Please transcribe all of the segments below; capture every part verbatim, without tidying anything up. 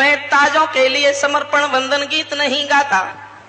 मैं ताजों के लिए समर्पण वंदन गीत नहीं गाता,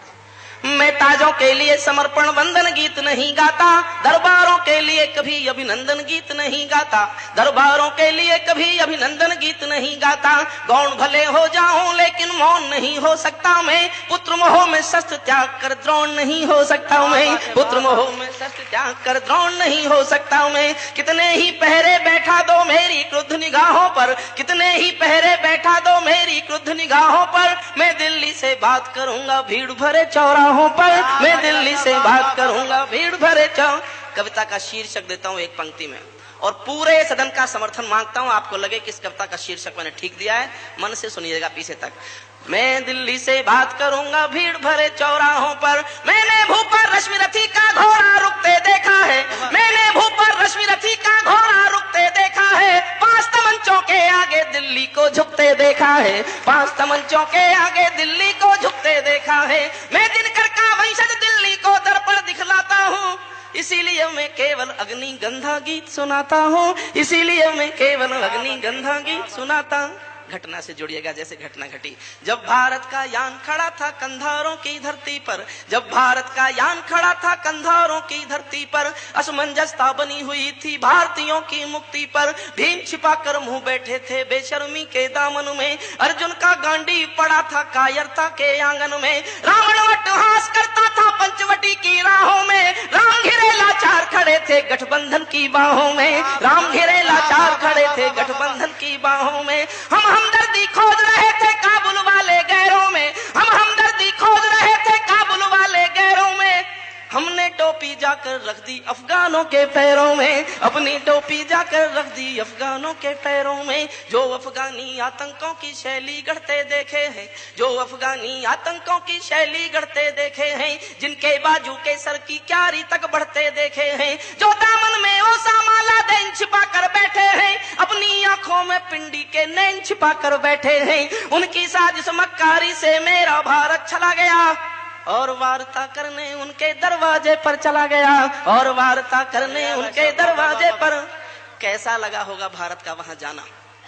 मैं ताजों के लिए समर्पण वंदन गीत नहीं गाता, दरबारों के लिए कभी अभिनंदन गीत नहीं गाता, दरबारों के लिए कभी अभिनंदन गीत नहीं गाता। गौण भले हो जाऊं लेकिन मौन नहीं हो सकता मैं, पुत्र मोह में शस्त्र त्याग कर द्रोण नहीं हो सकता मैं, पुत्र मोह में शस्त्र त्याग कर द्रोण नहीं हो सकता मैं। कितने ही पहरे बैठा दो मेरी क्रुद्ध निगाहों पर, कितने ही पहरे बैठा दो मेरी क्रुद्ध निगाहों पर, मैं दिल्ली से बात करूंगा भीड़ भरे चौराहों पर, मैं दिल्ली से बात करूंगा भीड़ भरे चौ। कविता का शीर्षक देता हूं एक पंक्ति में और पूरे सदन का समर्थन मांगता हूं, आपको लगे कि इस कविता का शीर्षक मैंने ठीक दिया है, मन से सुनिएगा पीछे तक। मैं दिल्ली से बात करूंगा भीड़ भरे चौराहों पर, मैंने भूपर रश्मि रथी का घोड़ा रुकते देखा है, मैंने भूपर रश्मि रथी का घोड़ा रुकते देखा है, पांच तमंचों के आगे दिल्ली को झुकते देखा है, पांच तमंचों के आगे दिल्ली को झुकते देखा है। मैं दिनकर का वंशज दिल्ली को दर्पण दिखलाता हूँ, इसीलिए मैं केवल अग्नि गंधा गीत सुनाता हूँ, इसीलिए मैं केवल अग्नि गंधा गीत सुनाता हूँ। घटना से जुड़िएगा जैसे घटना घटी। जब भारत का यान खड़ा था कंधारों की धरती पर, जब भारत का यान खड़ा था कंधारों की धरती पर, असमंजसता बनी हुई थी भारतीयों की मुक्ति पर। भीम छिपा कर मुंह बैठे थे बेशर्मी के दामन में, अर्जुन का गांडी पड़ा था कायरता के आंगन में। रावण अट्टहास करता था पंचवटी की राहों में, राम घिरे लाचार खड़े थे गठबंधन की बाहों में, राम घिरे लाचार खड़े थे गठबंधन की बाहों में। हम हमदर्दी खोज रहे थे काबुल वाले गैरों में, हम हमदर्दी खोज रहे थे काबुल वाले गैरों में। हमने टोपी जाकर रख दी अफगानों के पैरों में, अपनी टोपी जाकर रख दी अफगानों के पैरों में। जो अफगानी आतंकों की शैली गढ़ते देखे हैं, जो अफगानी आतंकों की शैली गढ़ते देखे हैं, जिनके बाजू के सर की क्यारी तक बढ़ते देखे हैं, जो दामन में ओसा माला दैन छिपा कर बैठे हैं, अपनी आंखों में पिंडी के नैन छिपा कर बैठे हैं। उनकी साजिश मक्कारी से मेरा भारत चला गया और वार्ता करने उनके दरवाजे पर चला गया, और वार्ता करने उनके दरवाजे पर। कैसा लगा होगा भारत का वहां जाना,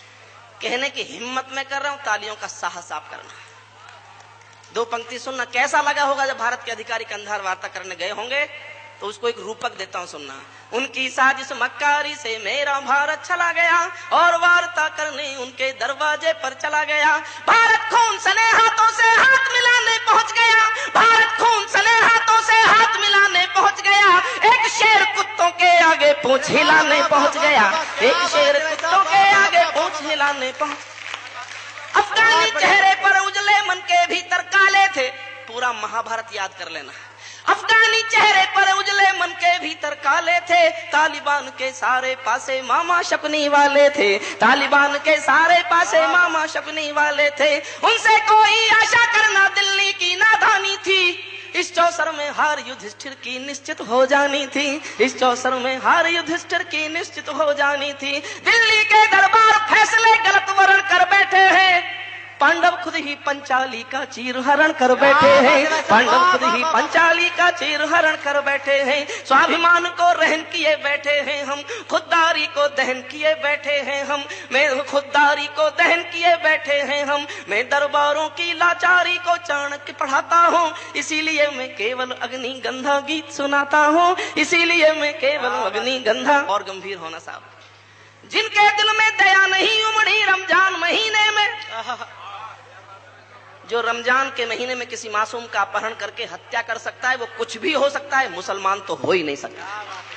कहने की हिम्मत में कर रहा हूं, तालियों का साहस आप करना। दो पंक्ति सुनना, कैसा लगा होगा जब भारत के अधिकारी कंधार वार्ता करने गए होंगे, तो उसको एक रूपक देता हूं सुनना। उनकी साजिश मक्कारी से मेरा भारत चला गया और वार्ता करने उनके दरवाजे पर चला गया। भारत खून सने हाथों से हाथ मिलाने पहुंच गया, भारत खून सने हाथों से हाथ मिलाने पहुंच गया। एक शेर कुत्तों के आगे पूंछ हिलाने पहुंच गया, एक शेर कुत्तों के आगे पूंछ हिलाने पहुंच। अफगानी चेहरे पर उजले मन के भीतर काले थे, पूरा महाभारत याद कर लेना। अफगानी चेहरे पर उजले मन के भीतर काले थे, तालिबान के सारे पासे मामा शपनी वाले थे, तालिबान के सारे पासे मामा शपनी वाले थे। उनसे कोई आशा करना दिल्ली की नादानी थी, इस चौसर में हार युधिष्ठिर की निश्चित हो जानी थी, इस चौसर में हार युधिष्ठिर की निश्चित हो जानी थी। दिल्ली के दरबार फैसले गलत वर्ण कर बैठे हैं, पांडव खुद ही पंचाली का चीर हरण कर बैठे हैं, पांडव खुद ही पंचाली का चीर हरण कर बैठे हैं। स्वाभिमान को रहन किए बैठे हैं हम, खुददारी को दहन किए बैठे हैं हम, मैं खुददारी को दहन किए बैठे हैं हम। मैं दरबारों की लाचारी को चाणक्य पढ़ाता हूँ, इसीलिए मैं केवल अग्नि गंधा गीत सुनाता हूँ, इसीलिए मैं केवल अग्नि गंधा। और गंभीर होना साहब, जिनके दिल में दया नहीं उमड़ी रमजान महीने में, जो रमजान के महीने में किसी मासूम का अपहरण करके हत्या कर सकता है, वो कुछ भी हो सकता है, मुसलमान तो हो ही नहीं सकता।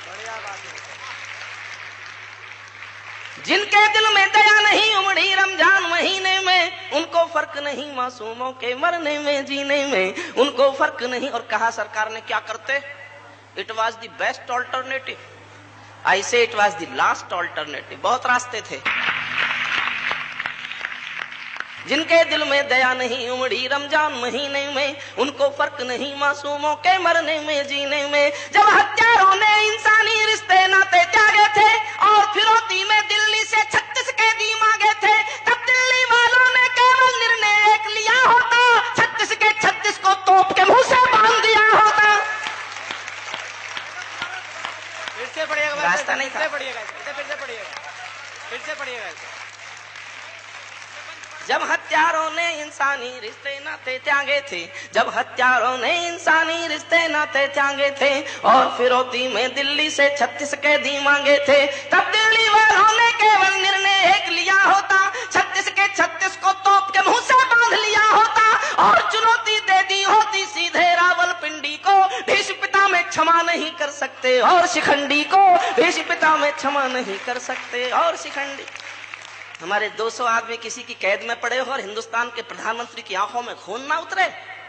जिनके दिल में दया नहीं उमड़ी रमजान महीने में, उनको फर्क नहीं मासूमों के मरने में जीने में, उनको फर्क नहीं। और कहा सरकार ने क्या करते, it was the best alternative, I say it was the last alternative. बहुत रास्ते थे। जिनके दिल में दया नहीं उमड़ी रमजान महीने में, उनको फर्क नहीं मासूमों के मरने में जीने में। जब हत्यारों ने इंसानी रिश्ते नाते त्यागे थे और फिरौती में दिल्ली से छत्तीस कैदी मांगे थे, तब दिल्ली वालों ने केवल निर्णय एक लिया होता, छत्तीस के छत्तीस को तोप के मुंह से बांध दिया होता। फिर से पढ़िएगा, रास्ता नहीं था। फिर से पढ़िएगा, फिर से पढ़िएगा, फिर से पढ़िएगा। जब हत्यारों ने इंसानी रिश्ते नाते त्यागे थे, जब हत्यारों ने इंसानी रिश्ते नाते त्यागे थे और फिरौती में दिल्ली से छत्तीस कैदी मांगे थे, तब दिल्ली वालों ने केवल निर्णय एक लिया होता, छत्तीस के छत्तीस को तोप के मुंह से बांध लिया होता और चुनौती दे दी होती सीधे रावलपिंडी को, भीष्म पिता में क्षमा नहीं कर सकते और शिखंडी को, भीष्म पिता में क्षमा नहीं कर सकते और शिखंडी। हमारे दो सौ आदमी किसी की कैद में पड़े हो और हिंदुस्तान के प्रधानमंत्री की आंखों में खून ना उतरे।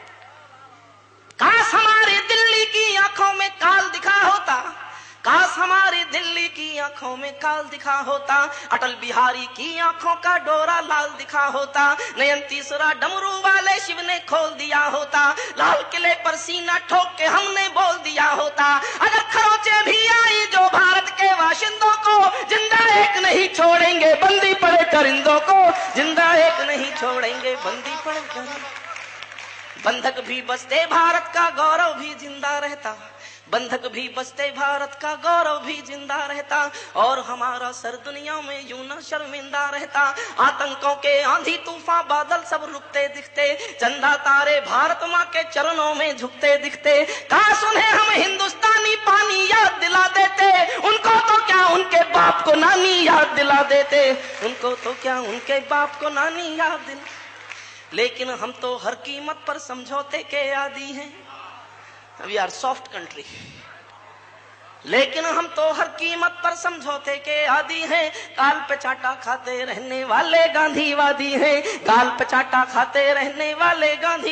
काश हमारी दिल्ली की आंखों में काल दिखा होता, काश हमारी दिल्ली की आंखों में काल दिखा होता, अटल बिहारी की आंखों का डोरा लाल दिखा होता, नयन तीसरा डमरू वाले शिव ने खोल दिया होता, लाल किले पर सीना ठोक के हमने बोल दिया होता, अगर खरोचे भी आई जो भारत के बाशिंदों को, जिंदा एक नहीं छोड़ेंगे बंदी पड़े परिंदों को, जिंदा एक नहीं छोड़ेंगे बंदी पड़े परिंदों। बंधक भी बचते भारत का गौरव भी जिंदा रहता, बंधक भी बचते भारत का गौरव भी जिंदा रहता और हमारा सर दुनिया में यूं न शर्मिंदा रहता। आतंकों के आंधी तूफान बादल सब रुकते दिखते, चंदा तारे भारत माँ के चरणों में झुकते दिखते, काश उन्हें हम हिंदुस्तानी पानी याद दिला देते, उनको तो क्या उनके बाप को नानी याद दिला देते, उनको तो क्या उनके बाप को नानी याद दिला। लेकिन हम तो हर कीमत पर समझौते के आदी हैं, वी आर सॉफ्ट कंट्री, लेकिन हम तो हर कीमत पर समझौते के आदी हैं, काल पे चाटा खाते रहने वाले गांधीवादी हैं, काल पे चाटा खाते रहने वाले गांधी,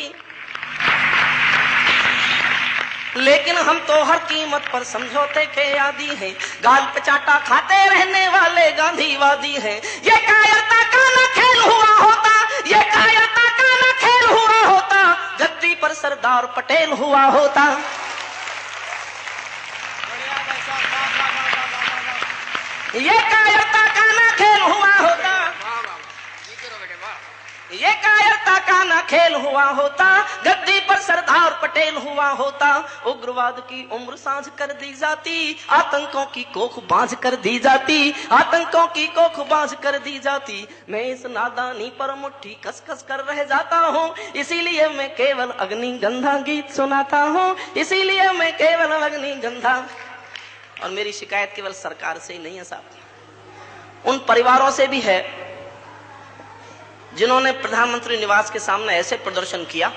लेकिन हम तो हर कीमत पर समझौते के आदी हैं, गाल पे चाटा खाते रहने वाले गांधीवादी हैं। ये कायरता का न खेल हुआ होता, ये कायरता का न खेल हुआ होता, गद्दी पर सरदार पटेल हुआ होता। ये कायरता का न खेल हुआ होता, ये कायरता का न खेल हुआ होता, गद्दी पर सरदार पटेल हुआ होता। उग्रवाद की उम्र साझ कर दी जाती, आतंकों की कोख बांझ कर दी जाती, आतंकों की कोख बांझ कर दी जाती। मैं इस नादानी पर मुट्ठी कस कस कर रह जाता हूँ, इसीलिए मैं केवल अग्निगंधा गीत सुनाता हूँ, इसीलिए मैं केवल अग्निगंधा। और मेरी शिकायत केवल सरकार से ही नहीं है साहब, उन परिवारों से भी है जिन्होंने प्रधानमंत्री निवास के सामने ऐसे प्रदर्शन किया,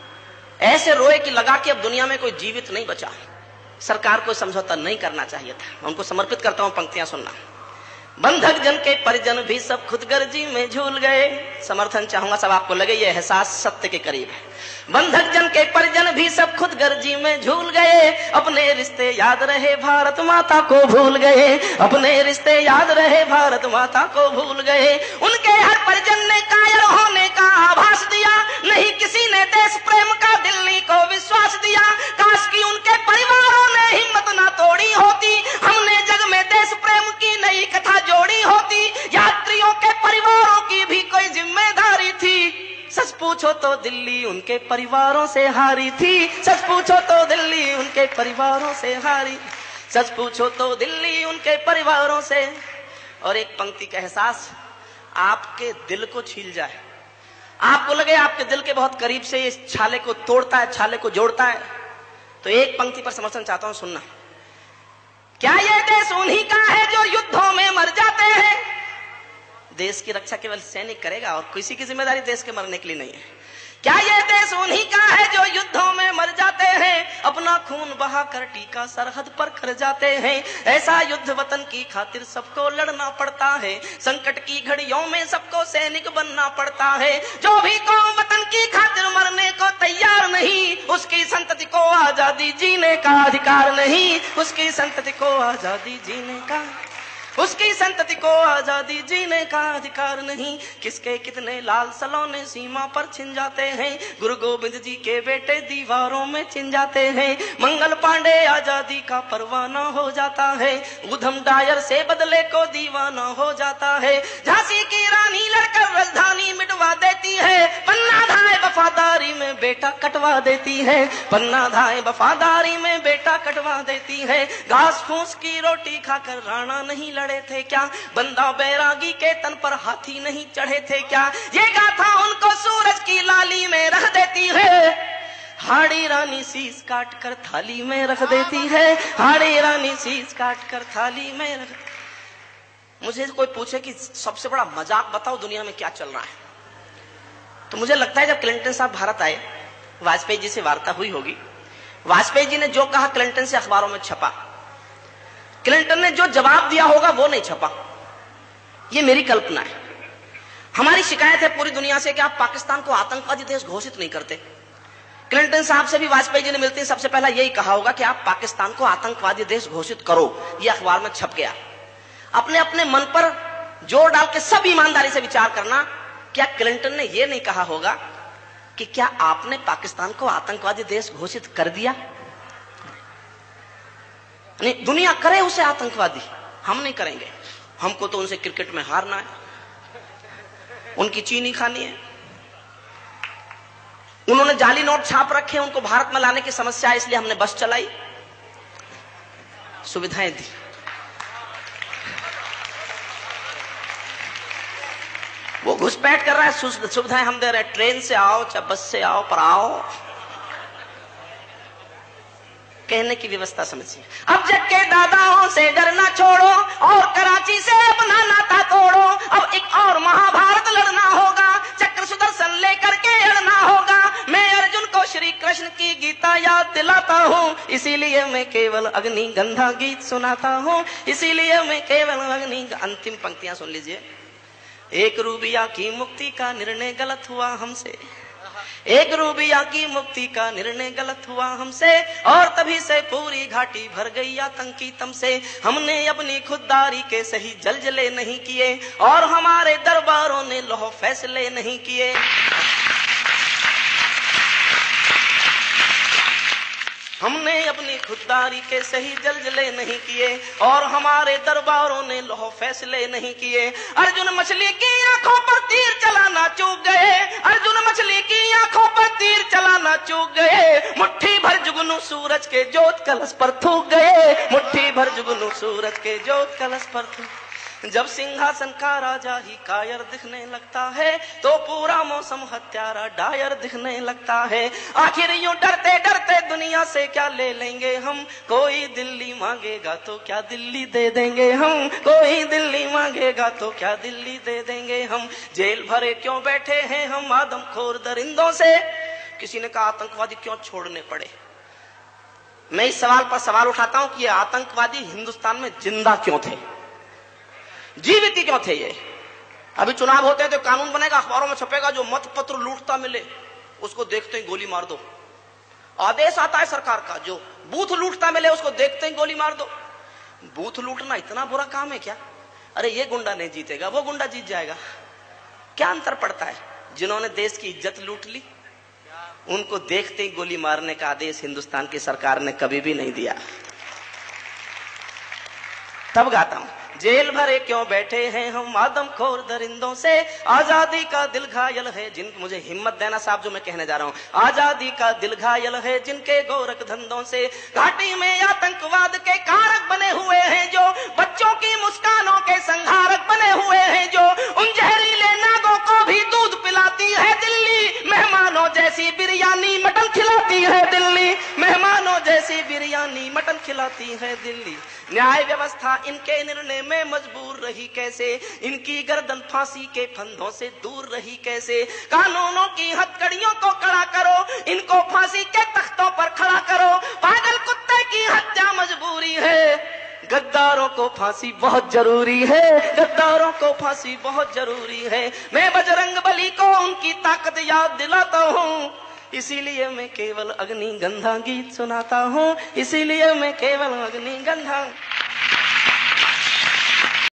ऐसे रोए कि लगा कि अब दुनिया में कोई जीवित नहीं बचा। सरकार को समझौता नहीं करना चाहिए था। उनको समर्पित करता हूं पंक्तियां सुनना। बंधक जन के परिजन भी सब खुदगर्जी में झूल गए, समर्थन चाहूंगा सब आपको लगे ये एहसास सत्य के करीब है। बंधक जन के परिजन भी सब खुदगर्जी में झूल गए, अपने रिश्ते याद रहे भारत माता को भूल गए, अपने रिश्ते याद रहे भारत माता को भूल गए। उनके हर परिजन ने कायर होने का आभास दिया, नहीं किसी ने देश प्रेम का दिल्ली को विश्वास दिया। काश की उनके परिवारों ने हिम्मत ना तोड़ी होती, हमने जग में देश प्रेम की नई कथा जोड़ी होती। यात्रियों के परिवारों की भी कोई जिम्मेदारी थी, सच पूछो तो दिल्ली उनके परिवारों से हारी थी, सच पूछो तो दिल्ली उनके परिवारों से हारी, सच पूछो तो दिल्ली उनके परिवारों से। और एक पंक्ति का एहसास आपके दिल को छील जाए, आपको लगे आपके दिल के बहुत करीब से इस छाले को तोड़ता है, छाले को जोड़ता है, तो एक पंक्ति पर समर्थन चाहता हूं, सुनना। क्या ये देश उन्हीं का है जो युद्धों में मर जाते हैं? देश की रक्षा केवल सैनिक करेगा और किसी की जिम्मेदारी देश के मरने के लिए नहीं है। क्या ये देश उन्हीं का है जो युद्धों में मर जाते हैं, अपना खून बहाकर टीका सरहद पर कर जाते हैं? ऐसा युद्ध वतन की खातिर सबको लड़ना पड़ता है, संकट की घड़ियों में सबको सैनिक बनना पड़ता है। जो भी कौम वतन की खातिर मरने को तैयार नहीं, उसकी संतति को आजादी जीने का अधिकार नहीं, उसकी संतति को आजादी जीने का उसकी संतति को आजादी जीने का अधिकार नहीं। किसके कितने लाल सलोने सीमा पर छिन जाते हैं, गुरु गोविंद जी के बेटे दीवारों में छिन जाते हैं। मंगल पांडे आजादी का परवाना हो जाता है, उधम डायर से बदले को दीवाना हो जाता है। झांसी की रानी लड़कर राजधानी मिटवा देती है, पन्ना धाए वफादारी में बेटा कटवा देती है, पन्ना धाए वफादारी में बेटा कटवा देती है। घास फूस की रोटी खाकर राणा नहीं लड़े थे क्या, बंदा बैरागी के तन पर हाथी नहीं चढ़े थे क्या? ये गाथा कर देती है, हाड़ी रानी शीश काट कर थाली में रख देती है, हाड़ी रानी शीश काट कर थाली में रख। मुझे कोई पूछे कि सबसे बड़ा मजाक बताओ दुनिया में क्या चल रहा है, तो मुझे लगता है जब क्लिंटन साहब भारत आए, वाजपेयी जी से वार्ता हुई होगी, वाजपेयी जी ने जो कहा क्लिंटन से अखबारों में छपा, क्लिंटन ने जो जवाब दिया होगा वो नहीं छपा। ये मेरी कल्पना है। हमारी शिकायत है पूरी दुनिया से कि आप पाकिस्तान को आतंकवादी देश घोषित नहीं करते। क्लिंटन साहब से भी वाजपेयी जी ने मिलते हैं, सबसे पहला यही कहा होगा कि आप पाकिस्तान को आतंकवादी देश घोषित करो। यह अखबार में छप गया। अपने अपने मन पर जोर डाल के सब ईमानदारी से विचार करना, क्या क्लिंटन ने यह नहीं कहा होगा कि क्या आपने पाकिस्तान को आतंकवादी देश घोषित कर दिया? नहीं, दुनिया करे उसे आतंकवादी, हम नहीं करेंगे। हमको तो उनसे क्रिकेट में हारना है, उनकी चीनी खानी है। उन्होंने जाली नोट छाप रखे, उनको भारत में लाने की समस्या है, इसलिए हमने बस चलाई, सुविधाएं दी। वो घुसपैठ कर रहा है, सुविधाएं हम दे रहे हैं। ट्रेन से आओ चाहे बस से आओ, पर आओ, कहने की व्यवस्था समझिए। अब जग के दादाओं से डरना छोड़ो और कराची से अपना नाता तोड़ो। अब एक और महाभारत लड़ना होगा, चक्र सुदर्शन लेकर के लड़ना होगा। मैं अर्जुन को श्री कृष्ण की गीता याद दिलाता हूँ, इसीलिए मैं केवल अग्नि गंधा गीत सुनाता हूँ, इसीलिए मैं केवल अग्नि। अंतिम पंक्तियां सुन लीजिए। एक रूबिया की मुक्ति का निर्णय गलत हुआ हमसे, एक रूबिया की मुक्ति का निर्णय गलत हुआ हमसे, और तभी से पूरी घाटी भर गई आतंकी तम से। हमने अपनी खुददारी के सही जलजले नहीं किए और हमारे दरबारों ने लौह फैसले नहीं किए। हमने अपनी खुददारी के सही जलजले नहीं किए और हमारे दरबारों ने लौह फैसले नहीं किए। अर्जुन मछली की आंखों पर तीर चलाना चूक गए, अर्जुन मछली की आंखों पर तीर चलाना चूक गए। मुट्ठी भर जुगनू सूरज के जोत कलश पर थूक गए, मुट्ठी भर जुगनू सूरज के जोत कलश पर थूक। जब सिंहासन का राजा ही कायर दिखने लगता है तो पूरा मौसम हत्यारा डायर दिखने लगता है। आखिर यूं डरते डरते दुनिया से क्या ले लेंगे हम, कोई दिल्ली मांगेगा तो क्या दिल्ली दे देंगे हम, कोई दिल्ली मांगेगा तो क्या दिल्ली दे देंगे हम। जेल भरे क्यों बैठे हैं हम आदमखोर दरिंदों से, किसी ने कहा आतंकवादी क्यों छोड़ने पड़े। मैं इस सवाल पर सवाल उठाता हूं कि ये आतंकवादी हिंदुस्तान में जिंदा क्यों थे, जीवित ही क्यों थे। ये अभी चुनाव होते हैं तो कानून बनेगा, अखबारों में छपेगा, जो मत पत्र लूटता मिले उसको देखते ही गोली मार दो। आदेश आता है सरकार का, जो बूथ लूटता मिले उसको देखते ही गोली मार दो। बूथ लूटना इतना बुरा काम है क्या? अरे ये गुंडा नहीं जीतेगा, वो गुंडा जीत जाएगा। क्या अंतर पड़ता है? जिन्होंने देश की इज्जत लूट ली उनको देखते ही गोली मारने का आदेश हिंदुस्तान की सरकार ने कभी भी नहीं दिया। तब गाता हूं, जेल भरे क्यों बैठे हैं हम आदमखोर दरिंदों से, आजादी का दिल घायल है जिन। मुझे हिम्मत देना साहब जो मैं कहने जा रहा हूं। आजादी का दिल घायल है जिनके गोरख धंधों से, घाटी में आतंकवाद के कारक बने हुए हैं जो, बच्चों की मुस्कानों के संहारक बने हुए हैं जो, उन जहरीले नागों को भी दूध पिलाती है दिल्ली, मेहमानों जैसी बिरयानी मटन खिलाती है दिल्ली, मेहमानों जैसी बिरयानी मटन खिलाती है दिल्ली। न्याय व्यवस्था इनके निर्णय में मजबूर रही कैसे, इनकी गर्दन फांसी के फंदों से दूर रही कैसे। कानूनों की हथकड़ियों को कड़ा करो, इनको फांसी के तख्तों पर खड़ा करो। पागल कुत्ते की हत्या मजबूरी है, गद्दारों को फांसी बहुत जरूरी है, गद्दारों को फांसी बहुत जरूरी है। मैं बजरंगबली को उनकी ताकत याद दिलाता हूँ, इसीलिए मैं केवल अग्नि गंधा गीत सुनाता हूँ, इसीलिए मैं केवल अग्नि गंधा